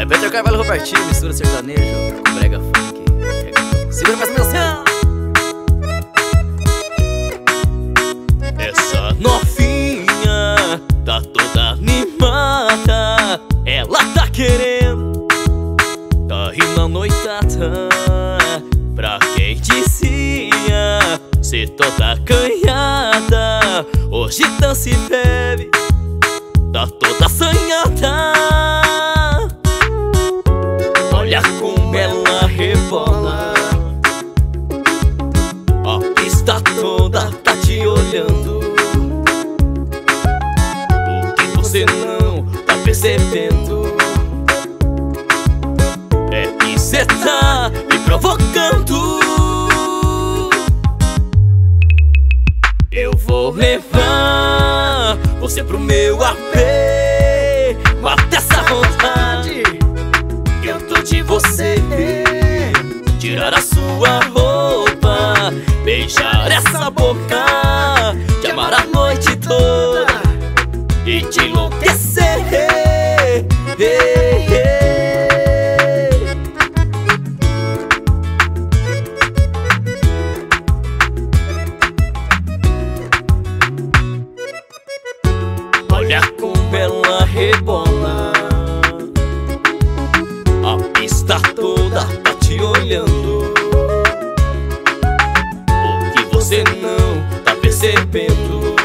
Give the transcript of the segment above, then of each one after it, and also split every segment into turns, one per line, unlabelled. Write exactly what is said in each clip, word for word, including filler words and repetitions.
É Peter Carvalho Robertinho, mistura sertanejo com brega funk. Segura mais ou menos assim. Essa novinha tá toda animada, ela tá querendo, tá rindo a noitada. Pra quem dizia ser toda acanhada, hoje dança e bebe, tá toda assanhada. Olha como ela rebola, a pista toda tá te olhando. O que você não tá percebendo é que cê tá me provocando. Eu vou levar você pro meu A P, mata essa vontade que eu tô de você. Tirar a sua roupa, beijar essa boca, te amar a noite toda e te enlouquecer. Olha como ela rebola, a pista toda tá te olhando. O que você não tá percebendo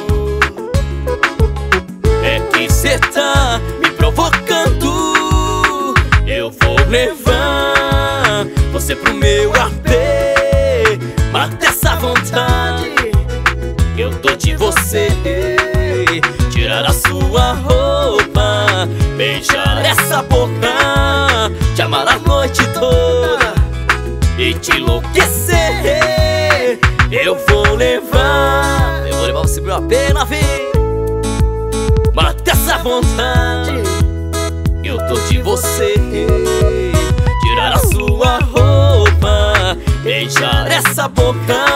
é que cê tá me provocando. Eu vou levar você pro meu A P, mata essa vontade que eu tô de você. Tirar a sua roupa, beijar essa boca, te amar a noite toda e te enlouquecer. Eu vou levar, eu vou levar você pro A P, novinho. Mata essa vontade, eu tô de você. Tirar a sua roupa, beijar essa boca,